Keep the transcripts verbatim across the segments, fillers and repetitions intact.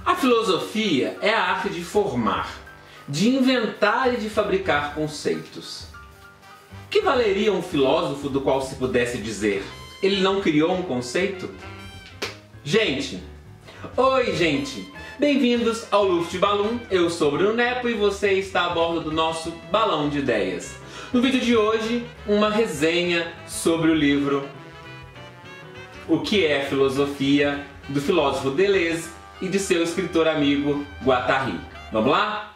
A filosofia é a arte de formar, de inventar e de fabricar conceitos. Que valeria um filósofo do qual se pudesse dizer, ele não criou um conceito? Gente, oi gente, bem-vindos ao Luftballon, eu sou Bruno Nepo e você está a bordo do nosso balão de ideias. No vídeo de hoje, uma resenha sobre o livro O que é Filosofia, do filósofo Deleuze e de seu escritor amigo Guattari. Vamos lá?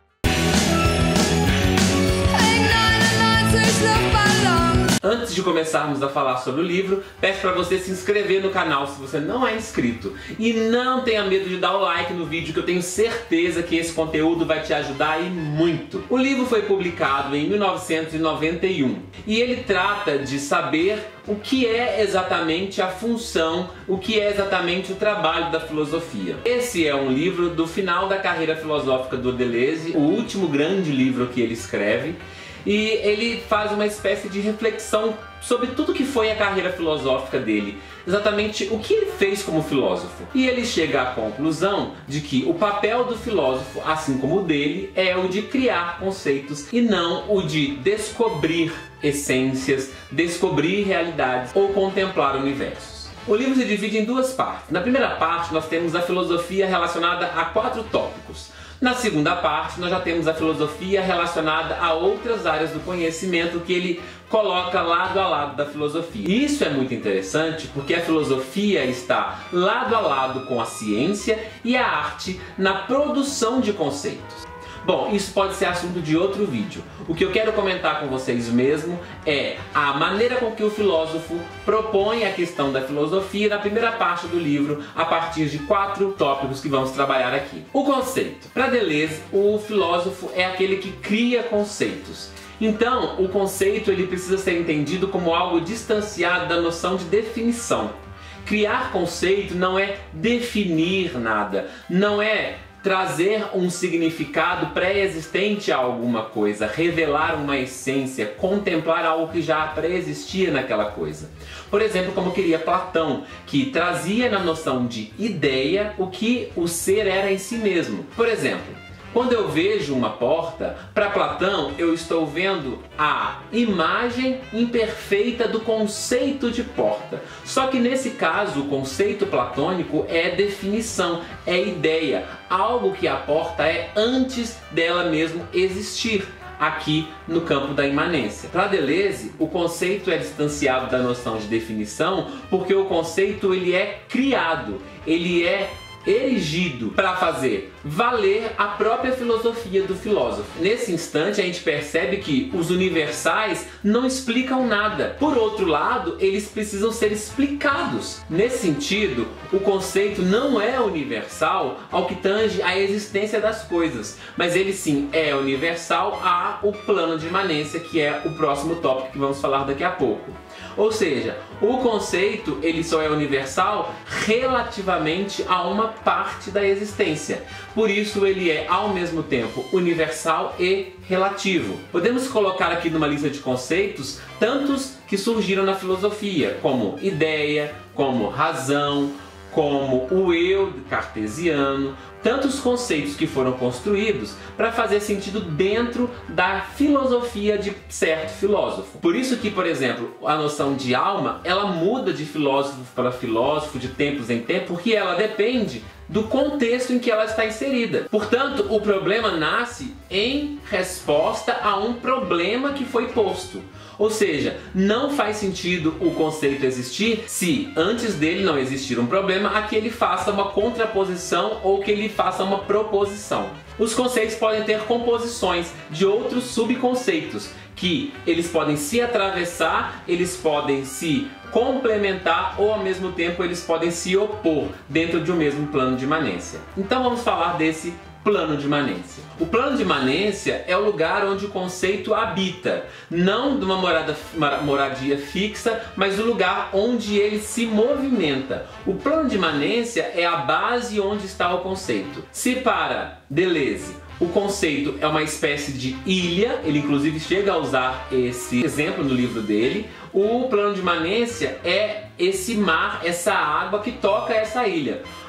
Antes de começarmos a falar sobre o livro, peço para você se inscrever no canal se você não é inscrito. E não tenha medo de dar o like no vídeo, que eu tenho certeza que esse conteúdo vai te ajudar e muito. O livro foi publicado em mil novecentos e noventa e um e ele trata de saber o que é exatamente a função, o que é exatamente o trabalho da filosofia. Esse é um livro do final da carreira filosófica do Deleuze, o último grande livro que ele escreve. E ele faz uma espécie de reflexão sobre tudo que foi a carreira filosófica dele, exatamente o que ele fez como filósofo. E ele chega à conclusão de que o papel do filósofo, assim como o dele, é o de criar conceitos e não o de descobrir essências, descobrir realidades ou contemplar universos. O livro se divide em duas partes. Na primeira parte nós temos a filosofia relacionada a quatro tópicos. Na segunda parte, nós já temos a filosofia relacionada a outras áreas do conhecimento que ele coloca lado a lado da filosofia. E isso é muito interessante porque a filosofia está lado a lado com a ciência e a arte na produção de conceitos. Bom, isso pode ser assunto de outro vídeo. O que eu quero comentar com vocês mesmo é a maneira com que o filósofo propõe a questão da filosofia na primeira parte do livro, a partir de quatro tópicos que vamos trabalhar aqui. O conceito. Para Deleuze, o filósofo é aquele que cria conceitos. Então, o conceito ele precisa ser entendido como algo distanciado da noção de definição. Criar conceito não é definir nada, não é trazer um significado pré-existente a alguma coisa, revelar uma essência, contemplar algo que já pré-existia naquela coisa. Por exemplo, como queria Platão, que trazia na noção de ideia o que o ser era em si mesmo. Por exemplo, quando eu vejo uma porta, para Platão eu estou vendo a imagem imperfeita do conceito de porta. Só que nesse caso o conceito platônico é definição, é ideia, algo que a porta é antes dela mesmo existir, aqui no campo da imanência. Para Deleuze, o conceito é distanciado da noção de definição porque o conceito ele é criado, ele é erigido para fazer valer a própria filosofia do filósofo. Nesse instante a gente percebe que os universais não explicam nada. Por outro lado, eles precisam ser explicados. Nesse sentido, o conceito não é universal ao que tange a existência das coisas, mas ele sim é universal ao plano de imanência, que é o próximo tópico que vamos falar daqui a pouco. Ou seja, o conceito ele só é universal relativamente a uma parte da existência. Por isso ele é ao mesmo tempo universal e relativo. Podemos colocar aqui numa lista de conceitos tantos que surgiram na filosofia, como ideia, como razão, como o eu cartesiano, tantos conceitos que foram construídos para fazer sentido dentro da filosofia de certo filósofo. Por isso que, por exemplo, a noção de alma, ela muda de filósofo para filósofo, de tempos em tempos, porque ela depende do contexto em que ela está inserida. Portanto, o problema nasce em resposta a um problema que foi posto. Ou seja, não faz sentido o conceito existir se antes dele não existir um problema a que ele faça uma contraposição ou que ele faça uma proposição. Os conceitos podem ter composições de outros subconceitos que eles podem se atravessar, eles podem se complementar ou ao mesmo tempo eles podem se opor dentro de um mesmo plano de imanência. Então vamos falar desse plano de imanência. O plano de imanência é o lugar onde o conceito habita, não de uma morada, moradia fixa, mas o lugar onde ele se movimenta. O plano de imanência é a base onde está o conceito. Se para Deleuze o conceito é uma espécie de ilha, ele inclusive chega a usar esse exemplo no livro dele, o plano de imanência é esse mar, essa água que toca essa ilha.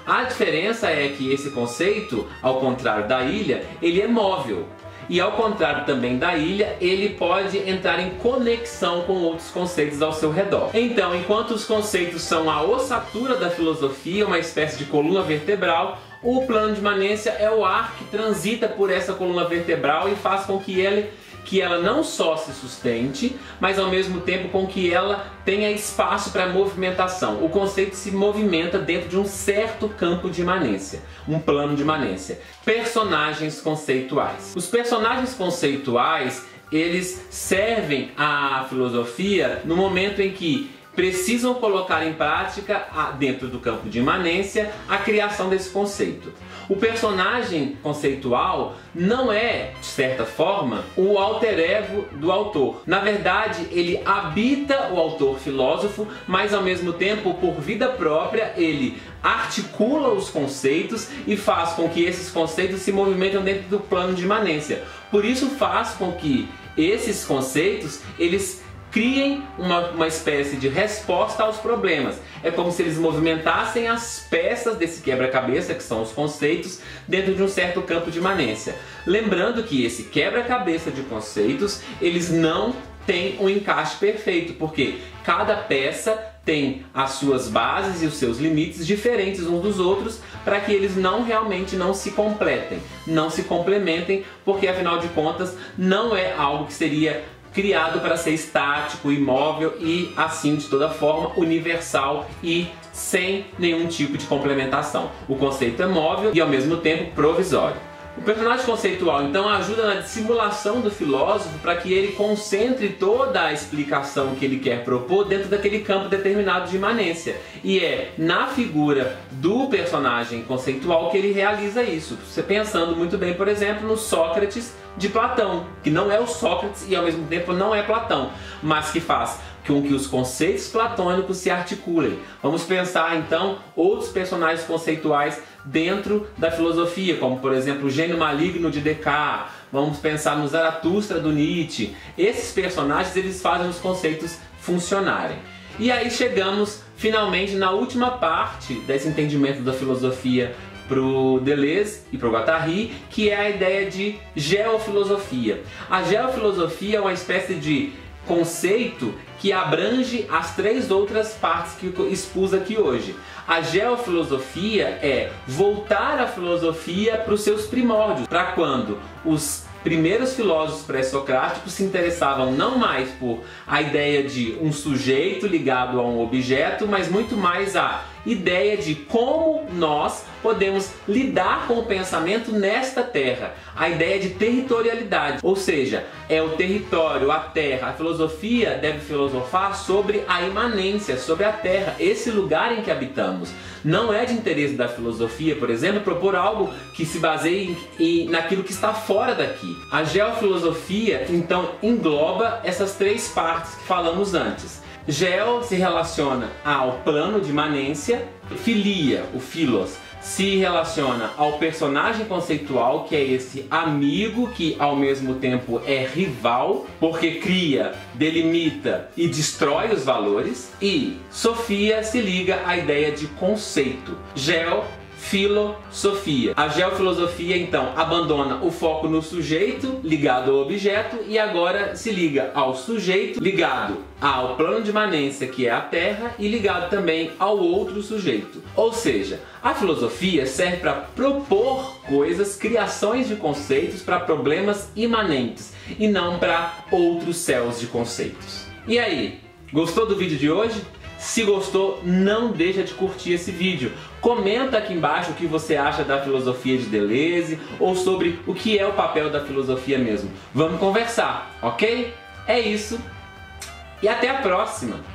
A diferença é que esse conceito, ao contrário da ilha, ele é móvel. E ao contrário também da ilha, ele pode entrar em conexão com outros conceitos ao seu redor. Então, enquanto os conceitos são a ossatura da filosofia, uma espécie de coluna vertebral, o plano de imanência é o ar que transita por essa coluna vertebral e faz com que ele que ela não só se sustente, mas ao mesmo tempo com que ela tenha espaço para movimentação. O conceito se movimenta dentro de um certo campo de imanência, um plano de imanência. Personagens conceituais. Os personagens conceituais, eles servem à filosofia no momento em que precisam colocar em prática, dentro do campo de imanência, a criação desse conceito. O personagem conceitual não é, de certa forma, o alter ego do autor. Na verdade, ele habita o autor filósofo, mas ao mesmo tempo, por vida própria, ele articula os conceitos e faz com que esses conceitos se movimentem dentro do plano de imanência. Por isso faz com que esses conceitos, eles criem uma, uma espécie de resposta aos problemas. É como se eles movimentassem as peças desse quebra-cabeça, que são os conceitos, dentro de um certo campo de imanência. Lembrando que esse quebra-cabeça de conceitos, eles não têm um encaixe perfeito, porque cada peça tem as suas bases e os seus limites diferentes uns dos outros, para que eles não realmente não se completem, não se complementem, porque afinal de contas não é algo que seria criado para ser estático, imóvel e assim de toda forma universal e sem nenhum tipo de complementação. O conceito é móvel e ao mesmo tempo provisório. O personagem conceitual então ajuda na dissimulação do filósofo para que ele concentre toda a explicação que ele quer propor dentro daquele campo determinado de imanência. E é na figura do personagem conceitual que ele realiza isso. Você pensando muito bem, por exemplo, no Sócrates de Platão, que não é o Sócrates e ao mesmo tempo não é Platão, mas que faz com que os conceitos platônicos se articulem. Vamos pensar então outros personagens conceituais dentro da filosofia, como por exemplo o Gênio Maligno de Descartes. Vamos pensar no Zaratustra do Nietzsche. Esses personagens, eles fazem os conceitos funcionarem. E aí chegamos finalmente na última parte desse entendimento da filosofia para o Deleuze e para o Guattari, que é a ideia de geofilosofia. A geofilosofia é uma espécie de conceito que abrange as três outras partes que eu expus aqui hoje. A geofilosofia é voltar a filosofia para os seus primórdios, para quando os primeiros filósofos pré-socráticos se interessavam não mais por a ideia de um sujeito ligado a um objeto, mas muito mais a ideia de como nós podemos lidar com o pensamento nesta terra. A ideia de territorialidade, ou seja, é o território, a terra. A filosofia deve filosofar sobre a imanência, sobre a terra, esse lugar em que habitamos. Não é de interesse da filosofia, por exemplo, propor algo que se baseie em, em, naquilo que está fora daqui. A geofilosofia, então, engloba essas três partes que falamos antes. Geo se relaciona ao plano de imanência, filia, o philos, se relaciona ao personagem conceitual, que é esse amigo que ao mesmo tempo é rival, porque cria, delimita e destrói os valores. E Sofia se liga à ideia de conceito. Geo, filosofia. A geofilosofia então abandona o foco no sujeito ligado ao objeto e agora se liga ao sujeito ligado ao plano de imanência, que é a Terra, e ligado também ao outro sujeito. Ou seja, a filosofia serve para propor coisas, criações de conceitos para problemas imanentes e não para outros céus de conceitos. E aí, gostou do vídeo de hoje? Se gostou, não deixa de curtir esse vídeo. Comenta aqui embaixo o que você acha da filosofia de Deleuze ou sobre o que é o papel da filosofia mesmo. Vamos conversar, ok? É isso e até a próxima!